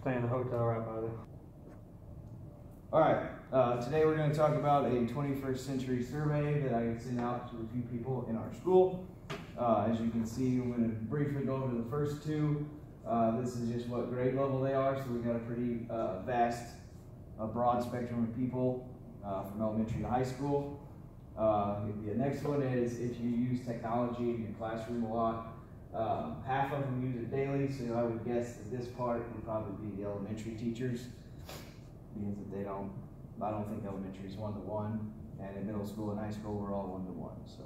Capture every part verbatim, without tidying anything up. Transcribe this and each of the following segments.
stay in a hotel right by there. All right, uh, today we're going to talk about a twenty-first century survey that I sent out to a few people in our school. Uh, as you can see, I'm going to briefly go over the first two. Uh, this is just what grade level they are, so we've got a pretty uh, vast, a broad spectrum of people uh, from elementary to high school. Uh, the next one is if you use technology in your classroom a lot. Um, half of them use it daily, so I would guess that this part would probably be the elementary teachers, means that they don't, I don't think elementary is one-to-one, and in middle school and high school we're all one-to-one. So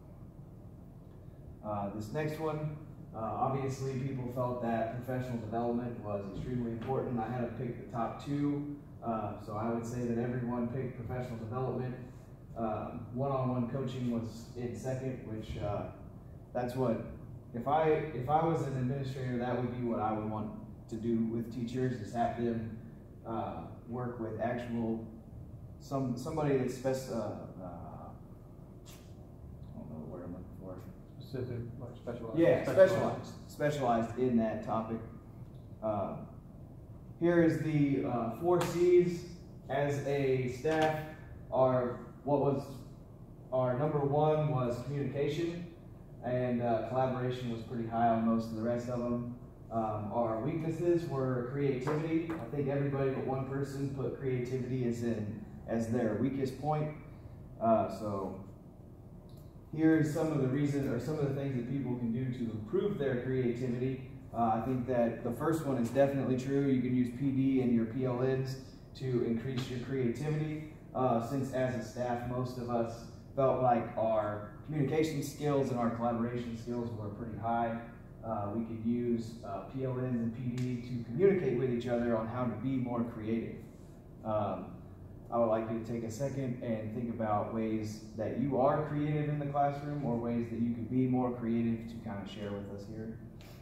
uh, this next one, uh, obviously people felt that professional development was extremely important. I had to pick the top two, uh, so I would say that everyone picked professional development. Uh, one-on-one coaching was in second, which uh, that's what, if I, if I was an administrator, that would be what I would want to do with teachers, is have them uh, work with actual, some somebody that's spec, uh, uh, I don't know the word I'm looking for. Specific, like specialized. Yeah, specialized. specialized, specialized in that topic. Uh, here is the uh, four C's. As a staff, our, what was, our number one was communication, and uh, collaboration was pretty high on most of the rest of them. Um, our weaknesses were creativity. I think everybody but one person put creativity as in as their weakest point. Uh, so here's some of the reasons, or some of the things that people can do to improve their creativity. Uh, I think that the first one is definitely true. You can use P D and your P L Ns to increase your creativity. Uh, since as a staff, most of us felt like our communication skills and our collaboration skills were pretty high. Uh, we could use uh, P L Ns and P D to communicate with each other on how to be more creative. Um, I would like you to take a second and think about ways that you are creative in the classroom, or ways that you could be more creative to kind of share with us here.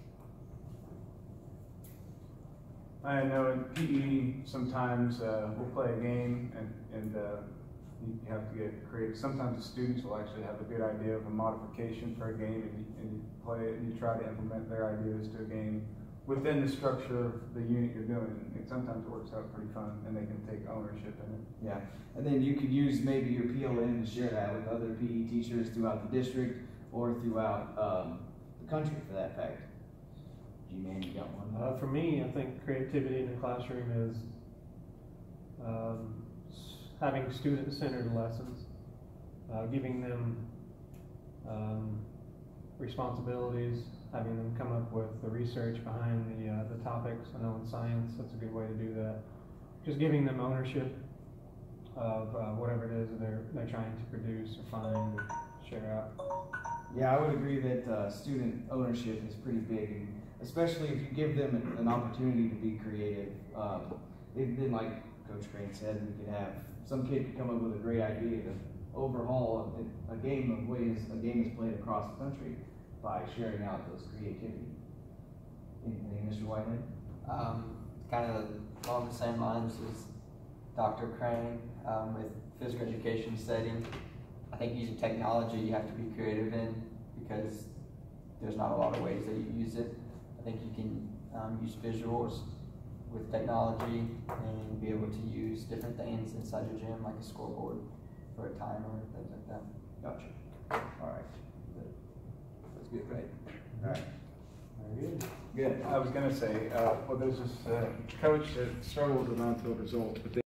I know in P E sometimes uh, we'll play a game and, and uh, you have to get creative. Sometimes the students will actually have a good idea of a modification for a game, and you, and you play it and you try to implement their ideas to a game within the structure of the unit you're doing. And sometimes it works out pretty fun, and they can take ownership in it. Yeah, and then you could use maybe your P L N to share that with other P E teachers throughout the district or throughout um, the country for that fact. G-Man, you got one? Uh, for me, I think creativity in the classroom is um, having student-centered lessons, uh, giving them um, responsibilities, having them come up with the research behind the, uh, the topics. I know in science that's a good way to do that. Just giving them ownership of uh, whatever it is that they're, they're trying to produce or find or share out. Yeah, I would agree that uh, student ownership is pretty big, and especially if you give them an, an opportunity to be creative. Um, it, then like Coach Crane said, we could have some kid could come up with a great idea to overhaul a, a game of ways a game is played across the country by sharing out those creativity. Anything, Mister Whitehead? Um, kind of along the same lines as Doctor Crane um, with physical education setting. I think using technology you have to be creative in, because there's not a lot of ways that you use it. I think you can um, use visuals with technology and be able to use different things inside your gym, like a scoreboard for a timer, things like that. Gotcha. All right. That's good, right? All right. Very good. Good. I was going to say, uh, well, there's this uh, coach that struggled with on-field results, but they